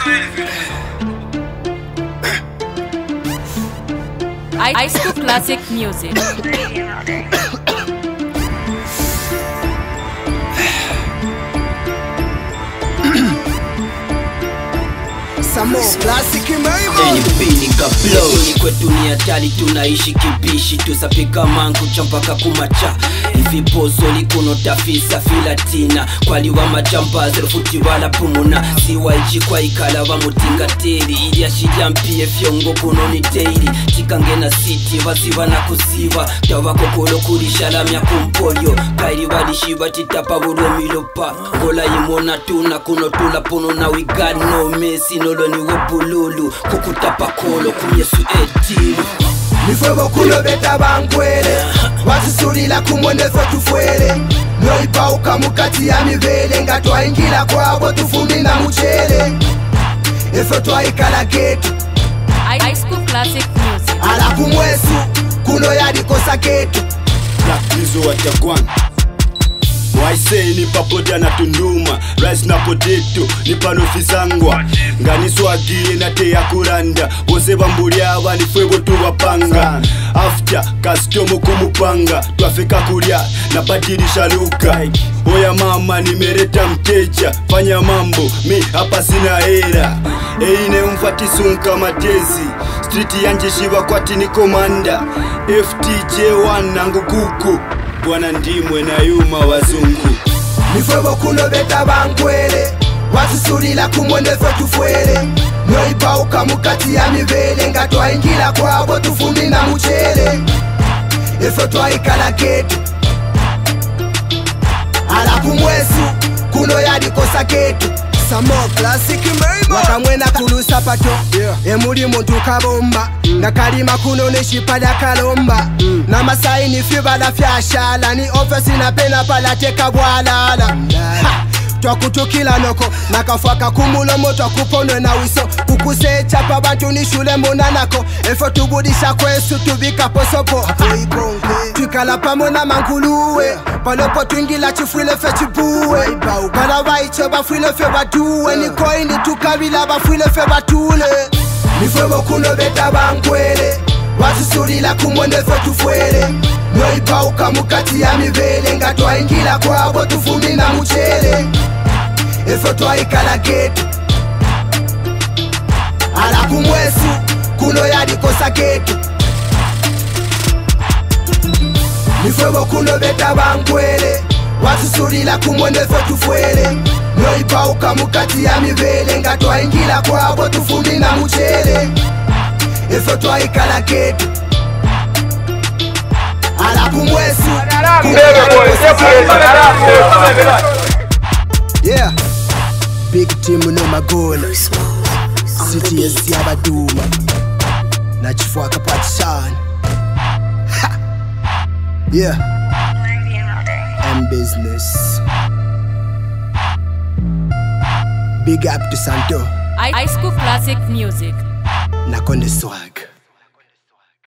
High School Classic Music. Ni kwetu ni hatari, tunaishi kibishi, tusapika mangu champaka kumacha ivipozo likuno tafisa filatina kwaliwa majamba zerufuti wala pumuna siwa ichikwa ikala wa mutingateri ili ashiria mpie fyongo kuno ni daily chikange na city waziwa na kusiwa tawako kolo kurishalamya kumpolio kairi walishiva titapa uromilopa ngola imona tuna kuno tula pono na we got no mesi nolo ni wopululu kukutapa kolo kumyesu etili Nifwebo kulo beta bankwele Watusulila kumwonefo tufwele Noipauka mukati ya mivele Nga twaingila kwabo tufumbi na mchele Efo twaikala ketu High School Classic Music. Ala kumwesu kuno yadikosa ketu Lakizo watakwan Waise ni papoja na tunduma Rice na potato ni panofisangwa Ngani swagie na te ya kuranda Wose bambulia wani fwebo tuwapanga After customo kumupanga Twafika kuria na badilisha luka Oya mama nimereta mteja Fanya mambo mi hapa sina hera Eine umfatisunka matezi Street yanje shiva kwati ni komanda FTJ1 nangu kuku Bwana ndimwe na yuma wazungu Nifwebo kulo beta bankwele Watusulila kumwonefo tufwele Noipauka mukati ya mivele Nga twaingila kwabo tufumbi na mchele Efo twaikala ketu Ala kumwesu kuno yadikosa ketu Samo classic mema Wakamwena kulusa pato Emuli muntu kabomba Nga kalima kuno neshipada kalomba Na masai ni fibala fyashala Ni ofesi na pena pala teka bwalala Twakutukila noko Nakafwaka kumulomo twakuponwe na wiso Kukusecha pa bantu ni shule monanako Efo tubudisha kwesu tubika posopo Twikala pamo na manguluwe Palopo twingila chifwile fe chibuwe Bala waicho bafwile fe baduwe Nikoi ni tukabila bafwile fe batule Nifwebo kuno beta bankwele Watusulila kumwonefo tufwele Noipauka mukati ya mivele Nga twaingila kwabo tufumbi na mchele Efo twaikala ketu Ala kumwesu kuno yadikosa ketu Nifwebo kuno beta bankwele Watusulila kumwonefo tufwele Noipauka mukati ya mivele Nga twaingila kwabo tufumbi na mchele Efo twaikala ketu Ala kumwesu kuno yadikosa ketu Yeah Big team no magola City ya ziyabaduma Nachifwaka patishani Yeah M business Big up to Santo High School Classic Music. Nakonde swag